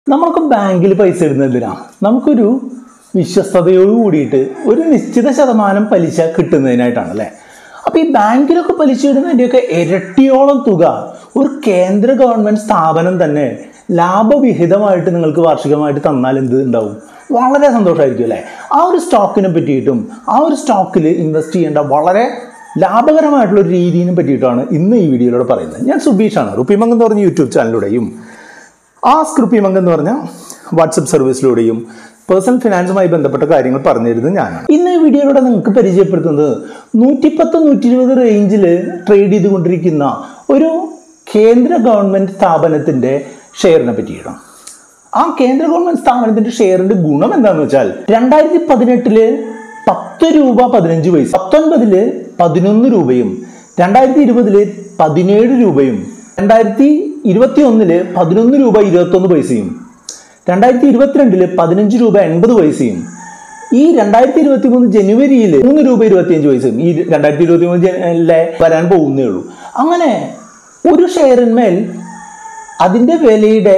നമ്മൾക്ക് ബാങ്കിൽ പൈസ ഇടുന്നതിനാ നമുക്കൊരു വിശ്വസ്തയോട് കൂടിയിട്ട് ഒരു നിശ്ചിത ശതമാനം പലിശ കിട്ടുന്നതിനായിട്ടാണ് അല്ലേ. അപ്പോൾ ഈ ബാങ്കിലൊക്കെ പലിശ ഇടുന്നതിൻ്റെയൊക്കെ ഇരട്ടിയോളം തുക ഒരു കേന്ദ്ര ഗവൺമെൻറ് സ്ഥാപനം തന്നെ ലാഭവിഹിതമായിട്ട് നിങ്ങൾക്ക് വാർഷികമായിട്ട് തന്നാൽ എന്ത് ഉണ്ടാവും? വളരെ സന്തോഷമായിരിക്കും അല്ലേ. ആ ഒരു സ്റ്റോക്കിനെ പറ്റിയിട്ടും ആ ഒരു സ്റ്റോക്കിൽ ഇൻവെസ്റ്റ് ചെയ്യേണ്ട വളരെ ലാഭകരമായിട്ടുള്ള ഒരു രീതിയെ പറ്റിയിട്ടാണ് ഇന്ന് ഈ വീഡിയോയിലൂടെ പറയുന്നത്. ഞാൻ സുബീഷാണ്. റുപ്പിമംഗ് എന്ന് പറഞ്ഞ യൂട്യൂബ് ചാനലിലൂടെയും ആസ്ക് റുപ്പിമംഗ് എന്ന് പറഞ്ഞ വാട്സപ്പ് സർവീസിലൂടെയും പേഴ്സണൽ ഫിനാൻസുമായി ബന്ധപ്പെട്ട കാര്യങ്ങൾ പറഞ്ഞു തരുന്നത് ഞാനാണ്. ഇന്ന് ഈ വീഡിയോയിലൂടെ നിങ്ങൾക്ക് പരിചയപ്പെടുത്തുന്നത് 110-120 റേഞ്ചിൽ ട്രേഡ് ചെയ്തുകൊണ്ടിരിക്കുന്ന ഒരു കേന്ദ്ര ഗവൺമെൻറ് സ്ഥാപനത്തിൻ്റെ ഷെയറിനെ പറ്റിയിട്ടാണ്. ആ കേന്ദ്ര ഗവൺമെൻറ് സ്ഥാപനത്തിൻ്റെ ഷെയറിൻ്റെ ഗുണം എന്താണെന്ന് വെച്ചാൽ 2018 10 രൂപ 15 പൈസ, 19 11 രൂപയും 2020 17 രൂപയും 2021 11 രൂപ 21 പൈസയും 2022 15 രൂപ 80 പൈസയും ഈ 2023 ജനുവരിയിൽ 3 രൂപ 25 പൈസയും ഈ 2023 വരാൻ പോകുന്നേ ഉള്ളൂ. അങ്ങനെ ഒരു ഷെയറിന്മേൽ അതിൻ്റെ വിലയുടെ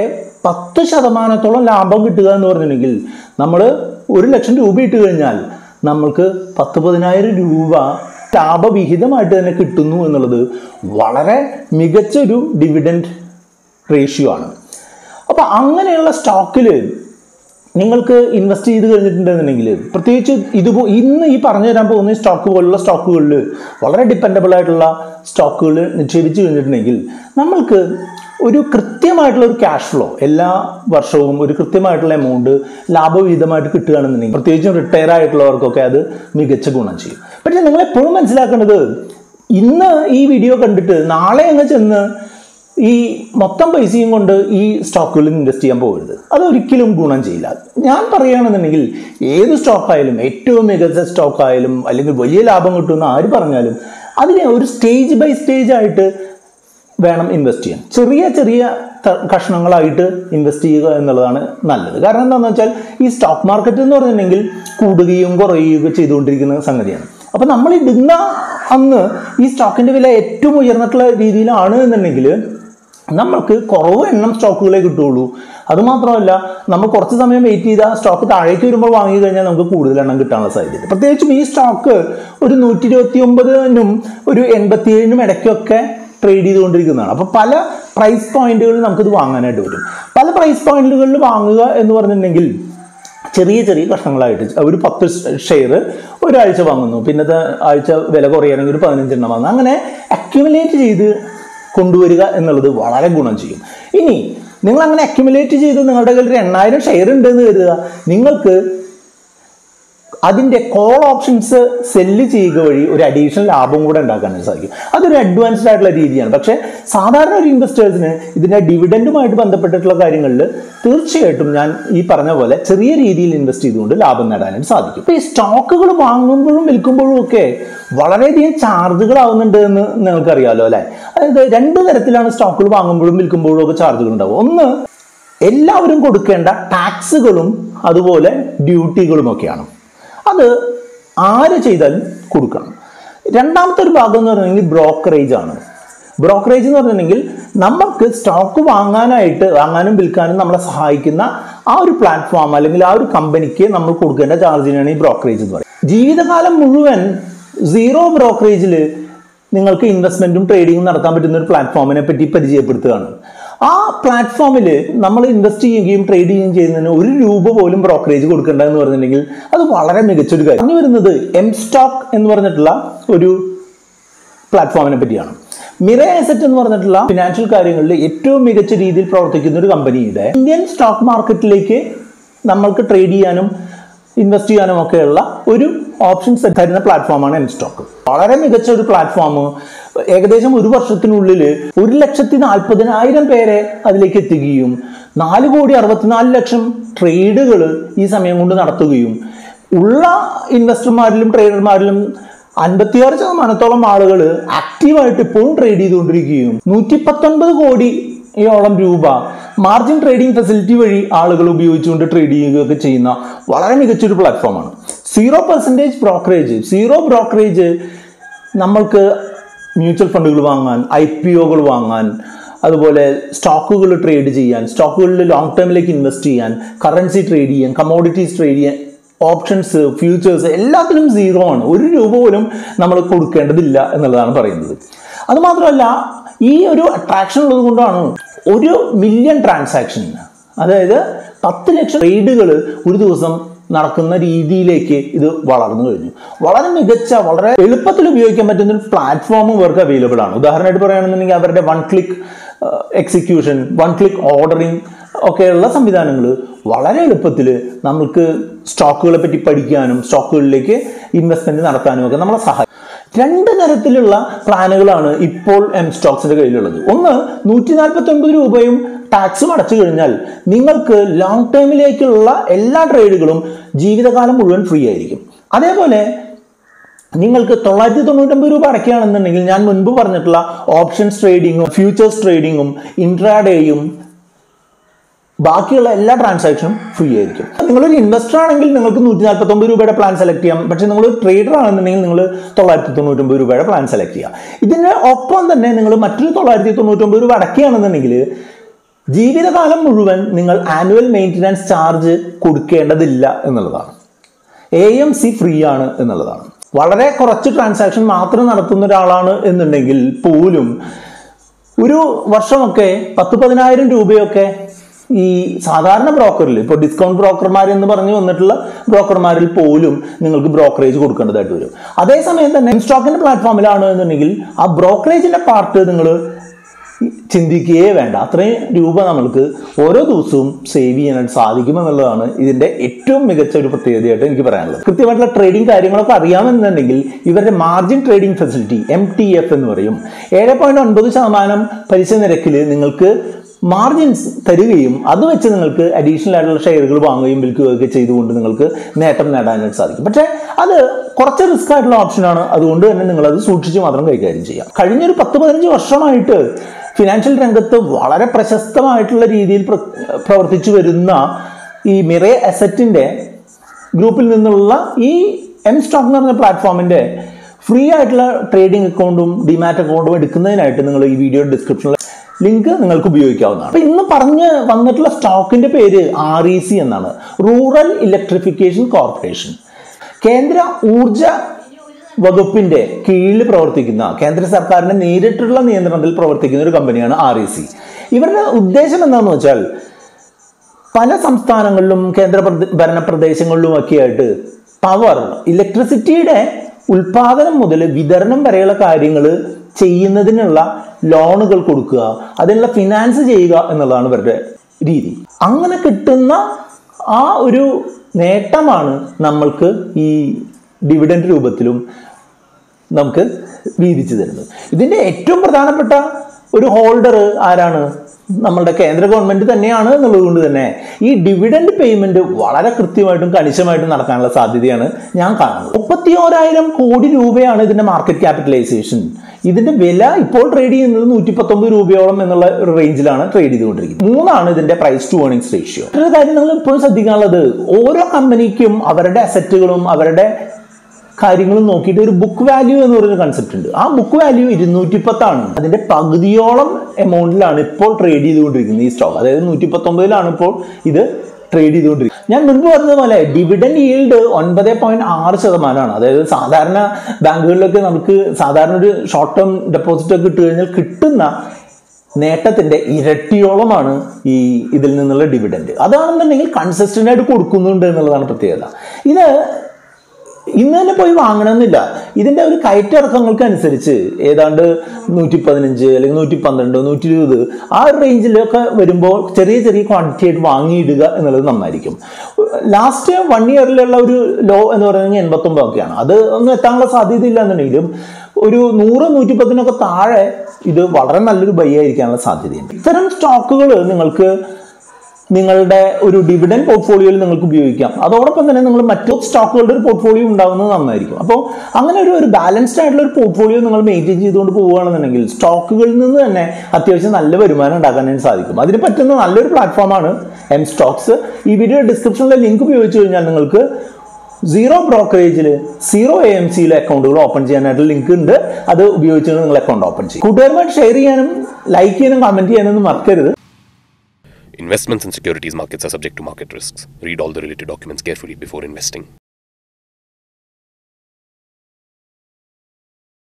10% ലാഭം കിട്ടുക എന്ന് പറഞ്ഞിട്ടുണ്ടെങ്കിൽ നമ്മൾ 1 ലക്ഷം രൂപ ഇട്ട് കഴിഞ്ഞാൽ നമ്മൾക്ക് 10-10,000 രൂപ ലാഭവിഹിതമായിട്ട് തന്നെ കിട്ടുന്നു എന്നുള്ളത് വളരെ മികച്ചൊരു ഡിവിഡൻഡ് റേഷ്യോ ആണ്. അപ്പോൾ അങ്ങനെയുള്ള സ്റ്റോക്കിൽ നിങ്ങൾക്ക് ഇൻവെസ്റ്റ് ചെയ്ത് കഴിഞ്ഞിട്ടുണ്ടെന്നുണ്ടെങ്കിൽ പ്രത്യേകിച്ച് ഇന്ന് ഈ പറഞ്ഞു തരാൻ പോകുന്ന സ്റ്റോക്ക് പോലുള്ള സ്റ്റോക്കുകളിൽ വളരെ ഡിപ്പെൻഡബിൾ ആയിട്ടുള്ള സ്റ്റോക്കുകൾ നിക്ഷേപിച്ച് കഴിഞ്ഞിട്ടുണ്ടെങ്കിൽ നമ്മൾക്ക് ഒരു കൃത്യമായിട്ടുള്ള ഒരു ക്യാഷ് ഫ്ലോ എല്ലാ വർഷവും ഒരു കൃത്യമായിട്ടുള്ള എമൗണ്ട് ലാഭവിഹിതമായിട്ട് കിട്ടുകയാണെന്നുണ്ടെങ്കിൽ പ്രത്യേകിച്ചും റിട്ടയർ ആയിട്ടുള്ളവർക്കൊക്കെ അത് മികച്ച ഗുണം ചെയ്യും. പക്ഷേ നിങ്ങളെപ്പോഴും മനസ്സിലാക്കേണ്ടത് ഇന്ന് ഈ വീഡിയോ കണ്ടിട്ട് നാളെ അങ്ങ് ചെന്ന് ഈ മൊത്തം പൈസയും കൊണ്ട് ഈ സ്റ്റോക്കുകളിൽ ഇൻവെസ്റ്റ് ചെയ്യാൻ പോകരുത്. അതൊരിക്കലും ഗുണം ചെയ്യില്ല. ഞാൻ പറയുകയാണെന്നുണ്ടെങ്കിൽ ഏത് സ്റ്റോക്കായാലും ഏറ്റവും മികച്ച സ്റ്റോക്കായാലും അല്ലെങ്കിൽ വലിയ ലാഭം കിട്ടുമെന്ന് ആര് പറഞ്ഞാലും അതിനെ ഒരു സ്റ്റേജ് ബൈ സ്റ്റേജ് ആയിട്ട് വേണം ഇൻവെസ്റ്റ് ചെയ്യാൻ. ചെറിയ ചെറിയ കഷ്ണങ്ങളായിട്ട് ഇൻവെസ്റ്റ് ചെയ്യുക എന്നുള്ളതാണ് നല്ലത്. കാരണം എന്താണെന്ന് വെച്ചാൽ ഈ സ്റ്റോക്ക് മാർക്കറ്റ് എന്ന് പറഞ്ഞിട്ടുണ്ടെങ്കിൽ കൂടുകയും കുറയുകയൊക്കെ ചെയ്തുകൊണ്ടിരിക്കുന്ന സംഗതിയാണ്. അപ്പോൾ നമ്മൾ ഇടുന്ന അന്ന് ഈ സ്റ്റോക്കിൻ്റെ വില ഏറ്റവും ഉയർന്നിട്ടുള്ള രീതിയിലാണ് എന്നുണ്ടെങ്കിൽ നമ്മൾക്ക് കുറവ് എണ്ണം സ്റ്റോക്കുകളെ കിട്ടുകയുള്ളൂ. അതുമാത്രമല്ല നമ്മൾ കുറച്ച് സമയം വെയിറ്റ് ചെയ്താൽ സ്റ്റോക്ക് താഴേക്ക് വരുമ്പോൾ വാങ്ങി കഴിഞ്ഞാൽ നമുക്ക് കൂടുതൽ എണ്ണം കിട്ടാനുള്ള സാധ്യത. പ്രത്യേകിച്ചും ഈ സ്റ്റോക്ക് ഒരു 129-നും ഒരു 87-നും ഇടയ്ക്കൊക്കെ ട്രേഡ് ചെയ്തുകൊണ്ടിരിക്കുന്നതാണ്. അപ്പോൾ പല പ്രൈസ് പോയിന്റുകളിൽ നമുക്കിത് വാങ്ങാനായിട്ട് വരും. പല പ്രൈസ് പോയിന്റുകളിൽ വാങ്ങുക എന്ന് പറഞ്ഞിട്ടുണ്ടെങ്കിൽ ചെറിയ ചെറിയ കഷ്ണങ്ങളായിട്ട് ഒരു 10 ഷെയർ ഒരാഴ്ച വാങ്ങുന്നു, പിന്നത്തെ ആഴ്ച വില കുറയുകയാണെങ്കിൽ ഒരു 15 എണ്ണം വാങ്ങുന്നു. അങ്ങനെ അക്യുമുലേറ്റ് ചെയ്ത് കൊണ്ടുവരിക എന്നുള്ളത് വളരെ ഗുണം ചെയ്യും. ഇനി നിങ്ങൾ അങ്ങനെ അക്യുമുലേറ്റ് ചെയ്ത് നിങ്ങളുടെ കയ്യിൽ ഒരു 8000 ഷെയർ ഉണ്ടെന്ന് കരുതുക. നിങ്ങൾക്ക് അതിൻ്റെ കോൾ ഓപ്ഷൻസ് സെല്ല് ചെയ്യുക വഴി ഒരു അഡീഷണൽ ലാഭം കൂടെ ഉണ്ടാക്കാനായിട്ട് സാധിക്കും. അതൊരു അഡ്വാൻസ്ഡ് ആയിട്ടുള്ള രീതിയാണ്. പക്ഷേ സാധാരണ ഒരു ഇൻവെസ്റ്റേഴ്സിന് ഇതിൻ്റെ ഡിവിഡൻഡുമായിട്ട് ബന്ധപ്പെട്ടിട്ടുള്ള കാര്യങ്ങളിൽ തീർച്ചയായിട്ടും ഞാൻ ഈ പറഞ്ഞ പോലെ ചെറിയ രീതിയിൽ ഇൻവെസ്റ്റ് ചെയ്തുകൊണ്ട് ലാഭം നേടാനായിട്ട് സാധിക്കും. ഇപ്പോൾ ഈ സ്റ്റോക്കുകൾ വാങ്ങുമ്പോഴും വിൽക്കുമ്പോഴും ഒക്കെ വളരെയധികം ചാർജുകൾ ആവുന്നുണ്ട് എന്ന് നിങ്ങൾക്കറിയാമല്ലോ അല്ലേ. അതായത് 2 തരത്തിലാണ് സ്റ്റോക്കുകൾ വാങ്ങുമ്പോഴും വിൽക്കുമ്പോഴും ഒക്കെ ചാർജുകൾ ഉണ്ടാവും. ഒന്ന്, എല്ലാവരും കൊടുക്കേണ്ട ടാക്സുകളും അതുപോലെ ഡ്യൂട്ടികളും ഒക്കെയാണ്. അത് ആര് ചെയ്താലും കൊടുക്കണം. രണ്ടാമത്തെ ഒരു ഭാഗം എന്ന് പറഞ്ഞിട്ടുണ്ടെങ്കിൽ ബ്രോക്കറേജ് ആണ്. ബ്രോക്കറേജ് എന്ന് പറഞ്ഞിട്ടുണ്ടെങ്കിൽ നമുക്ക് സ്റ്റോക്ക് വാങ്ങാനും വിൽക്കാനും നമ്മളെ സഹായിക്കുന്ന ആ ഒരു പ്ലാറ്റ്ഫോം അല്ലെങ്കിൽ ആ ഒരു കമ്പനിക്ക് നമ്മൾ കൊടുക്കേണ്ട ചാർജിനാണ് ഈ ബ്രോക്കറേജ് എന്ന് പറയുന്നത്. ജീവിതകാലം മുഴുവൻ 0 ബ്രോക്കറേജിൽ നിങ്ങൾക്ക് ഇൻവെസ്റ്റ്മെന്റും ട്രേഡിങ്ങും നടത്താൻ പറ്റുന്ന ഒരു പ്ലാറ്റ്ഫോമിനെ പറ്റി പരിചയപ്പെടുത്തുകയാണ്. ആ പ്ലാറ്റ്ഫോമിൽ നമ്മൾ ഇൻവെസ്റ്റ് ചെയ്യുകയും ട്രേഡ് ചെയ്യുകയും ചെയ്യുന്നതിന് 1 രൂപ പോലും ബ്രോക്കറേജ് കൊടുക്കേണ്ട എന്ന് പറഞ്ഞിട്ടുണ്ടെങ്കിൽ അത് വളരെ മികച്ചൊരു കാര്യം. പറഞ്ഞു വരുന്നത് സ്റ്റോക്ക് എന്ന് പറഞ്ഞിട്ടുള്ള ഒരു പ്ലാറ്റ്ഫോമിനെ പറ്റിയാണ്. മിറേ അസറ്റ് എന്ന് പറഞ്ഞിട്ടുള്ള ഫിനാൻഷ്യൽ കാര്യങ്ങളിൽ ഏറ്റവും മികച്ച രീതിയിൽ പ്രവർത്തിക്കുന്ന ഒരു കമ്പനിയുടെ ഇന്ത്യൻ സ്റ്റോക്ക് മാർക്കറ്റിലേക്ക് നമ്മൾക്ക് ട്രേഡ് ചെയ്യാനും ഇൻവെസ്റ്റ് ചെയ്യാനും ഒക്കെയുള്ള ഒരു ഓപ്ഷൻസ് തരുന്ന പ്ലാറ്റ്ഫോമാണ് സ്റ്റോക്ക്. വളരെ മികച്ച ഒരു പ്ലാറ്റ്ഫോം. ഏകദേശം 1 വർഷത്തിനുള്ളിൽ 1,40,000 പേരെ അതിലേക്ക് എത്തിക്കുകയും 4,64,00,000 ട്രേഡുകൾ ഈ സമയം കൊണ്ട് നടത്തുകയും ഉള്ള ഇൻവെസ്റ്റർമാരിലും ട്രേഡർമാരിലും 56% ആളുകൾ ആക്റ്റീവായിട്ട് ഇപ്പോഴും ട്രേഡ് ചെയ്തുകൊണ്ടിരിക്കുകയും 119 കോടിയോളം രൂപ മാർജിൻ ട്രേഡിംഗ് ഫെസിലിറ്റി വഴി ആളുകൾ ഉപയോഗിച്ചുകൊണ്ട് ട്രേഡ് ചെയ്യുകയൊക്കെ ചെയ്യുന്ന വളരെ മികച്ചൊരു പ്ലാറ്റ്ഫോമാണ്. 0% ബ്രോക്കറേജ്. 0 ബ്രോക്കറേജ് നമ്മൾക്ക് മ്യൂച്വൽ ഫണ്ടുകൾ വാങ്ങാൻ, IPOകൾ വാങ്ങാൻ, അതുപോലെ സ്റ്റോക്കുകൾ ട്രേഡ് ചെയ്യാൻ, സ്റ്റോക്കുകളിൽ ലോങ് ടേമിലേക്ക് ഇൻവെസ്റ്റ് ചെയ്യാൻ, കറൻസി ട്രേഡ് ചെയ്യാൻ, കമ്മോഡിറ്റീസ് ട്രേഡ് ചെയ്യാൻ, ഓപ്ഷൻസ്, ഫ്യൂച്ചേഴ്സ് എല്ലാത്തിനും 0 ആണ്. 1 രൂപ പോലും നമ്മൾ കൊടുക്കേണ്ടതില്ല എന്നുള്ളതാണ് പറയുന്നത്. അതുമാത്രമല്ല ഈ ഒരു അട്രാക്ഷൻ ഉള്ളത് കൊണ്ടാണ് 1 മില്യൺ ട്രാൻസാക്ഷൻ, അതായത് 10 ലക്ഷം ട്രേഡുകൾ ഒരു ദിവസം നടക്കുന്ന രീതിയിലേക്ക് ഇത് വളർന്നു കഴിഞ്ഞു. വളരെ മികച്ച, വളരെ എളുപ്പത്തിൽ ഉപയോഗിക്കാൻ പറ്റുന്ന ഒരു പ്ലാറ്റ്ഫോം ഇവർക്ക് അവൈലബിൾ ആണ്. ഉദാഹരണമായിട്ട് പറയുകയാണെന്നുണ്ടെങ്കിൽ അവരുടെ 1 ക്ലിക്ക് എക്സിക്യൂഷൻ, 1 ക്ലിക്ക് ഓർഡറിങ് ഒക്കെയുള്ള സംവിധാനങ്ങൾ വളരെ എളുപ്പത്തിൽ നമുക്ക് സ്റ്റോക്കുകളെ പറ്റി പഠിക്കാനും സ്റ്റോക്കുകളിലേക്ക് ഇൻവെസ്റ്റ്മെന്റ് നടത്താനും ഒക്കെ നമ്മളെ സഹായിക്കും. 2 തരത്തിലുള്ള പ്ലാനുകളാണ് ഇപ്പോൾ സ്റ്റോക്സിന്റെ കയ്യിലുള്ളത്. ഒന്ന്, 149 രൂപയും ടാക്സും അടച്ചു കഴിഞ്ഞാൽ നിങ്ങൾക്ക് ലോങ് ടേമിലേക്കുള്ള എല്ലാ ട്രേഡുകളും ജീവിതകാലം മുഴുവൻ ഫ്രീ ആയിരിക്കും. അതേപോലെ നിങ്ങൾക്ക് 999 രൂപ അടയ്ക്കുകയാണെന്നുണ്ടെങ്കിൽ ഞാൻ മുൻപ് പറഞ്ഞിട്ടുള്ള ഓപ്ഷൻസ് ട്രേഡിങ്ങും ഫ്യൂച്ചേഴ്സ് ട്രേഡിങ്ങും ഇൻട്രാഡേയും ബാക്കിയുള്ള എല്ലാ ട്രാൻസാക്ഷനും ഫ്രീ ആയിരിക്കും. നിങ്ങളൊരു ഇൻവെസ്റ്റർ ആണെങ്കിൽ നിങ്ങൾക്ക് 149 രൂപയുടെ പ്ലാൻ സെലക്ട് ചെയ്യാം. പക്ഷേ നിങ്ങളൊരു ട്രേഡർ ആണെന്നുണ്ടെങ്കിൽ നിങ്ങൾ 999 രൂപയുടെ പ്ലാൻ സെലക്ട് ചെയ്യാം. ഇതിന് ഒപ്പം തന്നെ നിങ്ങൾ മറ്റൊരു 999 രൂപ അടയ്ക്കുകയാണെന്നുണ്ടെങ്കിൽ ജീവിതകാലം മുഴുവൻ നിങ്ങൾ ആനുവൽ മെയിൻ്റനൻസ് ചാർജ് കൊടുക്കേണ്ടതില്ല എന്നുള്ളതാണ്. AMC ഫ്രീ ആണ് എന്നുള്ളതാണ്. വളരെ കുറച്ച് ട്രാൻസാക്ഷൻ മാത്രം നടത്തുന്ന ഒരാളാണ് എന്നുണ്ടെങ്കിൽ പോലും ഒരു വർഷമൊക്കെ 10-10,000 രൂപയൊക്കെ ഈ സാധാരണ ബ്രോക്കറിൽ, ഇപ്പോൾ ഡിസ്കൗണ്ട് ബ്രോക്കർമാർ എന്ന് പറഞ്ഞു വന്നിട്ടുള്ള ബ്രോക്കർമാരിൽ പോലും നിങ്ങൾക്ക് ബ്രോക്കറേജ് കൊടുക്കേണ്ടതായിട്ട് വരും. അതേസമയം തന്നെ സ്റ്റോക്കിന്റെ പ്ലാറ്റ്ഫോമിലാണ് എന്നുണ്ടെങ്കിൽ ആ ബ്രോക്കറേജിന്റെ പാർട്ട് നിങ്ങൾ ചിന്തിക്കുകയേ വേണ്ട. അത്രയും രൂപ നമ്മൾക്ക് ഓരോ ദിവസവും സേവ് ചെയ്യാനായിട്ട് സാധിക്കുമെന്നുള്ളതാണ് ഇതിന്റെ ഏറ്റവും മികച്ച ഒരു പ്രത്യേകതയായിട്ട് എനിക്ക് പറയാനുള്ളത്. കൃത്യമായിട്ടുള്ള ട്രേഡിംഗ് കാര്യങ്ങളൊക്കെ അറിയാമെന്നുണ്ടെങ്കിൽ ഇവരുടെ മാർജിൻ ട്രേഡിംഗ് ഫെസിലിറ്റി MTF എന്ന് പറയും. 7.9% പലിശ നിരക്കിൽ നിങ്ങൾക്ക് മാർജിൻസ് തരികയും അത് വെച്ച് നിങ്ങൾക്ക് അഡീഷണൽ ആയിട്ടുള്ള ഷെയറുകൾ വാങ്ങുകയും വിൽക്കുകയൊക്കെ ചെയ്തുകൊണ്ട് നിങ്ങൾക്ക് നേട്ടം നേടാനായിട്ട് സാധിക്കും. പക്ഷേ അത് കുറച്ച് റിസ്ക് ആയിട്ടുള്ള ഓപ്ഷനാണ്. അതുകൊണ്ട് തന്നെ നിങ്ങളത് സൂക്ഷിച്ച് മാത്രം കൈകാര്യം ചെയ്യാം. കഴിഞ്ഞൊരു 10-15 വർഷമായിട്ട് ഫിനാൻഷ്യൽ രംഗത്ത് വളരെ പ്രശസ്തമായിട്ടുള്ള രീതിയിൽ പ്രവർത്തിച്ചു വരുന്ന ഈ മിറേ അസറ്റിന്റെ ഗ്രൂപ്പിൽ നിന്നുള്ള ഈ സ്റ്റോക്ക് എന്ന് പറഞ്ഞ പ്ലാറ്റ്ഫോമിന്റെ ഫ്രീ ആയിട്ടുള്ള ട്രേഡിംഗ് അക്കൗണ്ടും ഡിമാറ്റ് അക്കൗണ്ടും എടുക്കുന്നതിനായിട്ട് നിങ്ങൾ ഈ വീഡിയോ ഡിസ്ക്രിപ്ഷനിൽ ലിങ്ക് നിങ്ങൾക്ക് ഉപയോഗിക്കാവുന്നതാണ്. അപ്പൊ ഇന്ന് പറഞ്ഞ് വന്നിട്ടുള്ള സ്റ്റോക്കിന്റെ പേര് REC എന്നാണ്, റൂറൽ ഇലക്ട്രിഫിക്കേഷൻ കോർപ്പറേഷൻ. കേന്ദ്ര ഊർജ വകുപ്പിന്റെ കീഴിൽ പ്രവർത്തിക്കുന്ന, കേന്ദ്ര സർക്കാരിന്റെ നേരിട്ടുള്ള നിയന്ത്രണത്തിൽ പ്രവർത്തിക്കുന്ന ഒരു കമ്പനിയാണ് REC. ഇവരുടെ ഉദ്ദേശം എന്താണെന്ന് വെച്ചാൽ പല സംസ്ഥാനങ്ങളിലും കേന്ദ്ര ഭരണ പ്രദേശങ്ങളിലും ഒക്കെ ആയിട്ട് പവർ, ഇലക്ട്രിസിറ്റിയുടെ ഉൽപാദനം മുതൽ വിതരണം വരെയുള്ള കാര്യങ്ങൾ ചെയ്യുന്നതിനുള്ള ലോണുകൾ കൊടുക്കുക, അതിനുള്ള ഫിനാൻസ് ചെയ്യുക എന്നുള്ളതാണ് ഇവരുടെ രീതി. അങ്ങനെ കിട്ടുന്ന ആ ഒരു നേട്ടമാണ് നമ്മൾക്ക് ഈ ഡിവിഡൻഡ് രൂപത്തിലും നമുക്ക് വീതിച്ചു തരുന്നത്. ഇതിന്റെ ഏറ്റവും പ്രധാനപ്പെട്ട ഒരു ഹോൾഡർ ആരാണ്? നമ്മളുടെ കേന്ദ്ര ഗവൺമെന്റ് തന്നെയാണ് എന്നുള്ളത് കൊണ്ട് തന്നെ ഈ ഡിവിഡൻഡ് പേയ്മെന്റ് വളരെ കൃത്യമായിട്ടും കണിശമായിട്ടും നടക്കാനുള്ള സാധ്യതയാണ് ഞാൻ കാണുന്നത്. 31,000 കോടി രൂപയാണ് ഇതിന്റെ മാർക്കറ്റ് ക്യാപിറ്റലൈസേഷൻ. ഇതിന്റെ വില ഇപ്പോൾ ട്രേഡ് ചെയ്യുന്നത് 119 രൂപയോളം എന്നുള്ള ഒരു റേഞ്ചിലാണ് ട്രേഡ് ചെയ്തുകൊണ്ടിരിക്കുന്നത്. 3 ഇതിന്റെ പ്രൈസ് ടു ഏർണിംഗ്സ് റേഷ്യോ. മറ്റൊരു കാര്യം നിങ്ങൾ ഇപ്പോഴും ശ്രദ്ധിക്കാനുള്ളത്, ഓരോ കമ്പനിക്കും അവരുടെ അസറ്റുകളും അവരുടെ കാര്യങ്ങളും നോക്കിയിട്ട് ഒരു ബുക്ക് വാല്യൂ എന്ന് പറയുന്ന കൺസെപ്റ്റ് ഉണ്ട്. ആ ബുക്ക് വാല്യൂ 210 ആണ്. അതിന്റെ പകുതിയോളം എമൗണ്ടിലാണ് ഇപ്പോൾ ട്രേഡ് ചെയ്തുകൊണ്ടിരിക്കുന്നത് ഈ സ്റ്റോക്ക്. അതായത് 119 ഇപ്പോൾ ഇത് ട്രേഡ് ചെയ്തുകൊണ്ടിരിക്കുന്നത്. ഞാൻ മുൻപ് പറഞ്ഞതുപോലെ ഡിവിഡൻഡ് ഈൽഡ് 9.6%. അതായത് സാധാരണ ബാങ്കുകളിലൊക്കെ നമുക്ക് സാധാരണ ഒരു ഷോർട്ട് ടേം ഡെപ്പോസിറ്റ് ഒക്കെ ഇട്ട് കഴിഞ്ഞാൽ കിട്ടുന്ന നേട്ടത്തിന്റെ ഇരട്ടിയോളമാണ് ഈ ഇതിൽ നിന്നുള്ള ഡിവിഡൻഡ്. അതാണെന്നുണ്ടെങ്കിൽ കൺസിസ്റ്റന്റ് ആയിട്ട് കൊടുക്കുന്നുണ്ട് എന്നുള്ളതാണ് പ്രത്യേകത. ഇത് ഇന്ന് തന്നെ പോയി വാങ്ങണമെന്നില്ല. ഇതിന്റെ ഒരു കയറ്റിറക്കങ്ങൾക്ക് അനുസരിച്ച് ഏതാണ്ട് 115 അല്ലെങ്കിൽ 112, 120 ആ റേഞ്ചിലൊക്കെ വരുമ്പോൾ ചെറിയ ചെറിയ ക്വാണ്ടിറ്റി ആയിട്ട് വാങ്ങിയിടുക എന്നുള്ളത് നന്നായിരിക്കും. ലാസ്റ്റ് 1 ഇയറിലുള്ള ഒരു ലോ എന്ന് പറയുന്നത് 89 ഒക്കെയാണ്. അത് ഒന്നും എത്താനുള്ള സാധ്യത ഇല്ല എന്നുണ്ടെങ്കിലും ഒരു 100-110 താഴെ ഇത് വളരെ നല്ലൊരു ബൈ ആയിരിക്കാനുള്ള സാധ്യതയുണ്ട്. ഇത്തരം സ്റ്റോക്കുകൾ നിങ്ങൾക്ക് നിങ്ങളുടെ ഒരു ഡിവിഡൻഡ് പോർട്ട്ഫോളിയോയിൽ നിങ്ങൾക്ക് ഉപയോഗിക്കാം. അതോടൊപ്പം തന്നെ നിങ്ങൾ മറ്റു സ്റ്റോക്കുകളുടെ ഒരു പോർട്ട്ഫോളിയോ ഉണ്ടാകുന്നത് നന്നായിരിക്കും. അപ്പോൾ അങ്ങനെ ഒരു ബാലൻസ്ഡ് ആയിട്ടുള്ള ഒരു പോർട്ട്ഫോളിയോ നിങ്ങൾ മെയിൻറ്റെയിൻ ചെയ്തുകൊണ്ട് പോവുകയാണെന്നുണ്ടെങ്കിൽ സ്റ്റോക്കുകളിൽ നിന്ന് തന്നെ അത്യാവശ്യം നല്ല വരുമാനം ഉണ്ടാക്കാനായിട്ട് സാധിക്കും. അതിന് പറ്റുന്ന നല്ലൊരു പ്ലാറ്റ്ഫോമാണ് സ്റ്റോക്സ്. ഈ വീഡിയോ ഡിസ്ക്രിപ്ഷനിലെ ലിങ്ക് ഉപയോഗിച്ച് കഴിഞ്ഞാൽ നിങ്ങൾക്ക് സീറോ ബ്രോക്കറേജിൽ 0 AMCയിൽ അക്കൗണ്ടുകൾ ഓപ്പൺ ചെയ്യാനായിട്ട് ലിങ്ക് ഉണ്ട്. അത് ഉപയോഗിച്ച് നിങ്ങൾ അക്കൗണ്ട് ഓപ്പൺ ചെയ്യും. കൂട്ടുകാരുമായിട്ട് ഷെയർ ചെയ്യാനും ലൈക്ക് ചെയ്യാനും കമന്റ് ചെയ്യാനൊന്നും മറക്കരുത്. Investments in securities markets are subject to market risks. Read all the related documents carefully before investing.